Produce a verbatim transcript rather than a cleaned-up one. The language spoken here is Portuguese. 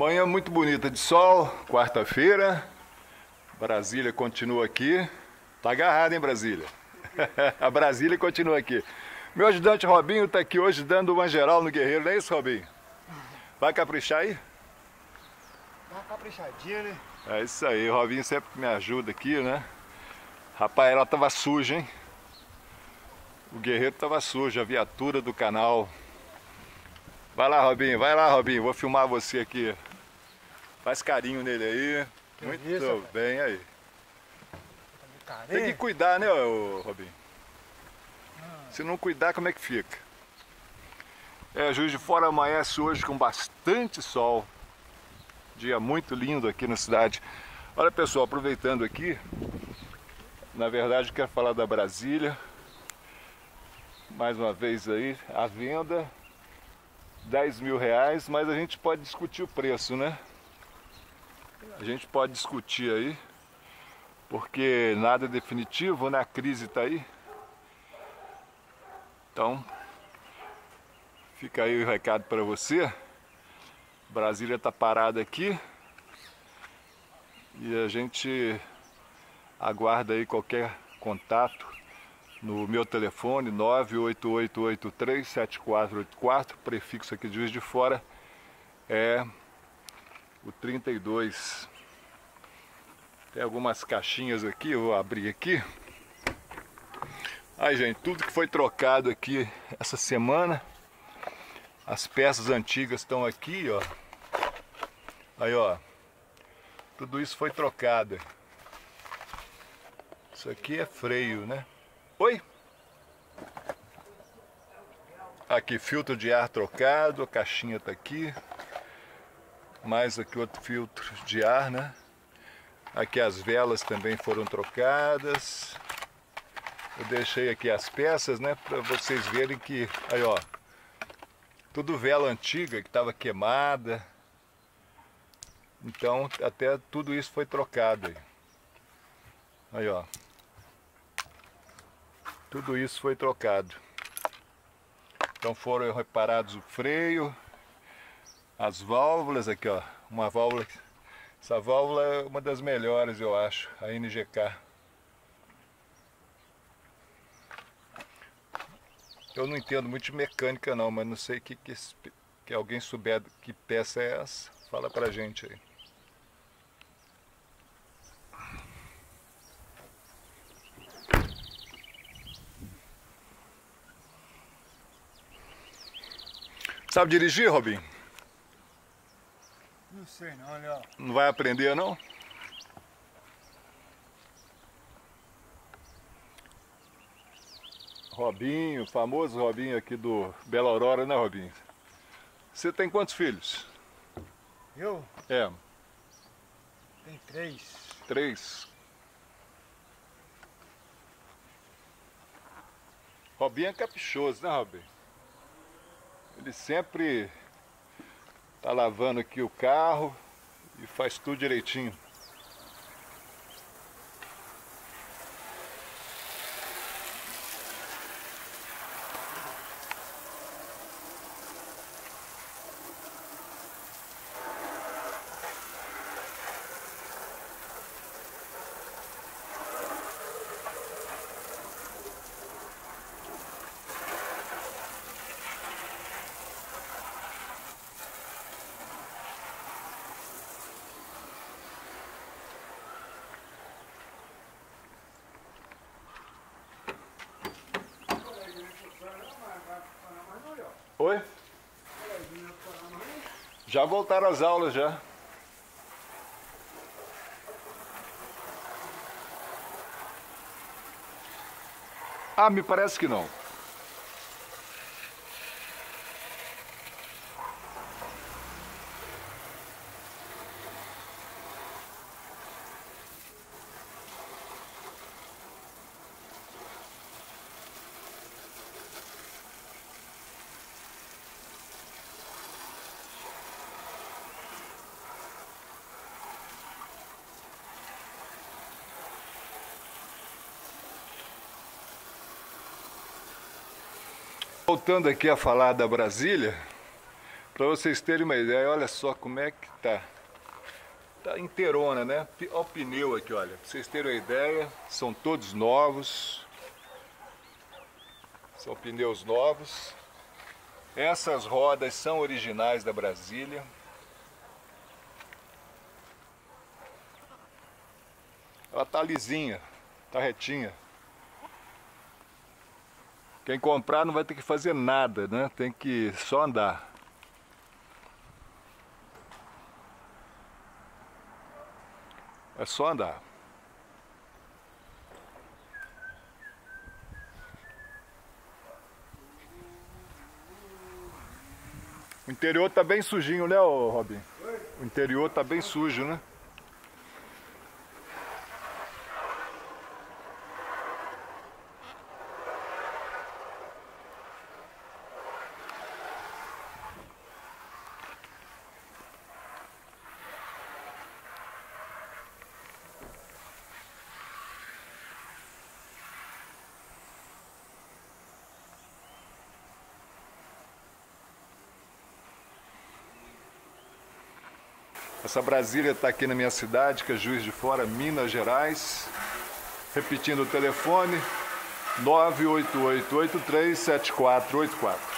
Manhã muito bonita de sol, quarta-feira. Brasília continua aqui. Tá agarrado, hein, Brasília? A Brasília continua aqui. Meu ajudante Robinho tá aqui hoje dando uma geral no Guerreiro, não é isso, Robinho? Vai caprichar aí? Dá uma caprichadinha, né? É isso aí, o Robinho sempre me ajuda aqui, né? Rapaz, ela tava suja, hein? O Guerreiro tava sujo, a viatura do canal. Vai lá, Robinho, vai lá, Robinho, vou filmar você aqui. Faz carinho nele aí. Que Muito isso, bem aí. Tá Tem que cuidar, né, ô, Robinho? Ah. Se não cuidar, como é que fica? É, Juiz de Fora amanhece hoje com bastante sol. Dia muito lindo aqui na cidade. Olha, pessoal, aproveitando aqui, na verdade eu quero falar da Brasília. Mais uma vez aí, a venda, dez mil reais, mas a gente pode discutir o preço, né? A gente pode discutir aí, porque nada é definitivo, né? A crise tá aí. Então, fica aí o recado para você. Brasília tá parada aqui e a gente aguarda aí qualquer contato no meu telefone nove oito oito oito três sete quatro oito quatro, prefixo aqui de Juiz de Fora é o trinta e dois. Tem algumas caixinhas aqui, eu vou abrir aqui. Aí, gente, tudo que foi trocado aqui essa semana, as peças antigas estão aqui, ó. Aí, ó, tudo isso foi trocado. Isso aqui é freio, né? Oi? Aqui, filtro de ar trocado, a caixinha tá aqui. Mais aqui outro filtro de ar, né? Aqui as velas também foram trocadas. Eu deixei aqui as peças, né? Para vocês verem que, aí ó, tudo vela antiga que estava queimada. Então até tudo isso foi trocado aí. Aí ó. Tudo isso foi trocado. Então foram reparados o freio, as válvulas aqui, ó. Uma válvula, essa válvula é uma das melhores, eu acho, a N G K. Eu não entendo muito de mecânica não, mas não sei que, que, que alguém souber que peça é essa, fala pra gente aí. Sabe dirigir, Robinho? Não sei não, olha. Não vai aprender não? Robinho, famoso Robinho aqui do Bela Aurora, né, Robinho? Você tem quantos filhos? Eu? É. Tem três. Três. Robinho é caprichoso, né, Robinho? Ele sempre tá lavando aqui o carro e faz tudo direitinho. Oi? Já voltaram as aulas já. Ah, me parece que não. Voltando aqui a falar da Brasília, Para vocês terem uma ideia, olha só como é que tá. Tá inteirona, né? Olha o pneu aqui, olha. Para vocês terem uma ideia, são todos novos. São pneus novos. Essas rodas são originais da Brasília. Ela tá lisinha, tá retinha. Quem comprar não vai ter que fazer nada, né? Tem que só andar. É só andar. O interior tá bem sujinho, né, Robin? O interior tá bem sujo, né? Essa Brasília está aqui na minha cidade, que é Juiz de Fora, Minas Gerais. Repetindo o telefone, nove oito oito oito três sete quatro oito quatro.